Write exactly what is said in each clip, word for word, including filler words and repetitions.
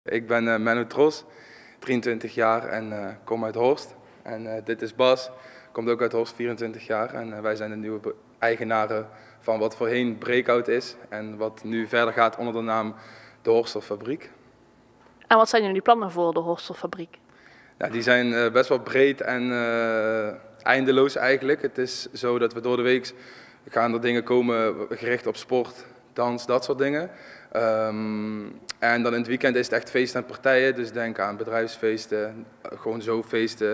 Ik ben uh, Menno Tros, drieëntwintig jaar en uh, kom uit Horst. En uh, dit is Bas, komt ook uit Horst, vierentwintig jaar. En uh, wij zijn de nieuwe eigenaren van wat voorheen Breakout is en wat nu verder gaat onder de naam de Horstelfabriek. En wat zijn jullie plannen voor de Horstelfabriek? Ja, die zijn uh, best wel breed en uh, eindeloos eigenlijk. Het is zo dat we door de week gaan er dingen komen gericht op sport, dans, dat soort dingen. Um, en dan in het weekend is het echt feesten en partijen, dus denk aan bedrijfsfeesten, gewoon zo feesten,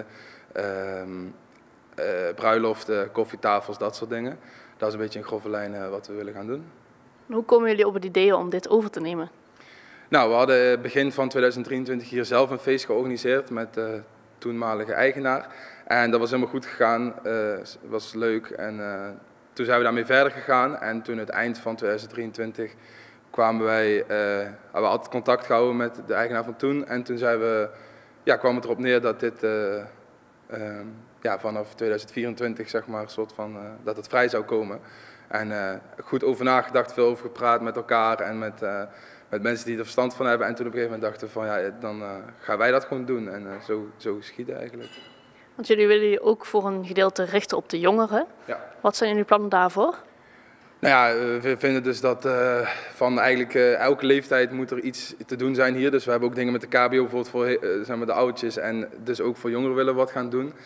um, uh, bruiloften, koffietafels, dat soort dingen. Dat is een beetje in grove lijnen wat we willen gaan doen. Hoe komen jullie op het idee om dit over te nemen? Nou, we hadden begin van tweeduizend drieëntwintig hier zelf een feest georganiseerd met de toenmalige eigenaar. En dat was helemaal goed gegaan, uh, was leuk en uh, toen zijn we daarmee verder gegaan. En toen het eind van tweeduizend drieëntwintig kwamen wij, uh, hebben we altijd contact gehouden met de eigenaar van toen. En toen zijn we, ja, kwam het erop neer dat dit uh, uh, ja, vanaf tweeduizend vierentwintig zeg maar, soort van, uh, dat het vrij zou komen. En uh, goed over nagedacht, veel over gepraat met elkaar en met, uh, met mensen die er verstand van hebben. En toen op een gegeven moment dachten we van ja, dan uh, gaan wij dat gewoon doen. En uh, zo, zo geschieden eigenlijk. Want jullie willen je ook voor een gedeelte richten op de jongeren. Ja. Wat zijn jullie plannen daarvoor? Nou ja, we vinden dus dat uh, van eigenlijk uh, elke leeftijd moet er iets te doen zijn hier. Dus we hebben ook dingen met de K B O bijvoorbeeld voor uh, zeg maar de oudjes en dus ook voor jongeren willen we wat gaan doen.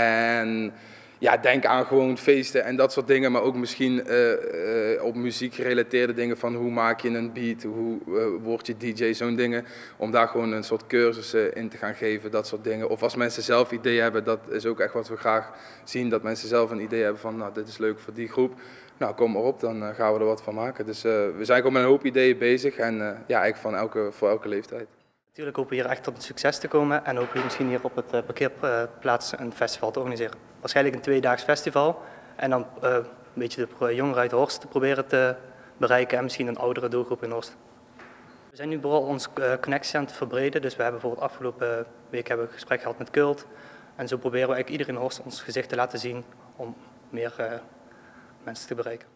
En ja, denk aan gewoon feesten en dat soort dingen, maar ook misschien uh, uh, op muziek gerelateerde dingen van hoe maak je een beat, hoe uh, word je D J, zo'n dingen. Om daar gewoon een soort cursussen in te gaan geven, dat soort dingen. Of als mensen zelf ideeën hebben, dat is ook echt wat we graag zien, dat mensen zelf een idee hebben van nou dit is leuk voor die groep. Nou, kom maar op, dan uh, gaan we er wat van maken. Dus uh, we zijn gewoon met een hoop ideeën bezig en uh, ja, eigenlijk van elke, voor elke leeftijd. Natuurlijk hopen we hier echt tot een succes te komen en hopen we misschien hier op het uh, parkeerplaats een festival te organiseren. Waarschijnlijk een tweedaags festival en dan uh, een beetje de jongeren uit Horst te proberen te bereiken en misschien een oudere doelgroep in Horst. We zijn nu vooral onze uh, connectie aan het verbreden, dus we hebben bijvoorbeeld afgelopen week hebben we een gesprek gehad met Kult en zo proberen we eigenlijk iedereen in Horst ons gezicht te laten zien om meer uh, mensen te bereiken.